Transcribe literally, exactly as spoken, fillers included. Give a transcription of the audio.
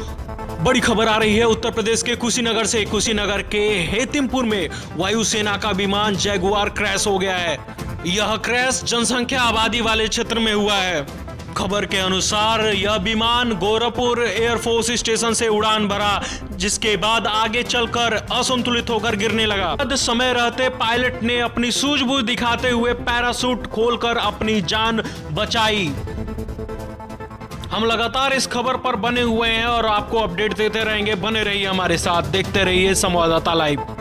बड़ी खबर आ रही है उत्तर प्रदेश के कुशीनगर से। कुशीनगर के हेतिमपुर में वायुसेना का विमान जैगुआर क्रैश हो गया है। यह क्रैश जनसंख्या आबादी वाले क्षेत्र में हुआ है। खबर के अनुसार यह विमान गोरखपुर एयरफोर्स स्टेशन से उड़ान भरा, जिसके बाद आगे चलकर असंतुलित होकर गिरने लगा। समय रहते पायलट ने अपनी सूझबूझ दिखाते हुए पैराशूट खोलकर अपनी जान बचाई। हम लगातार इस खबर पर बने हुए हैं और आपको अपडेट देते रहेंगे। बने रहिए हमारे साथ, देखते रहिए संवाददाता लाइव।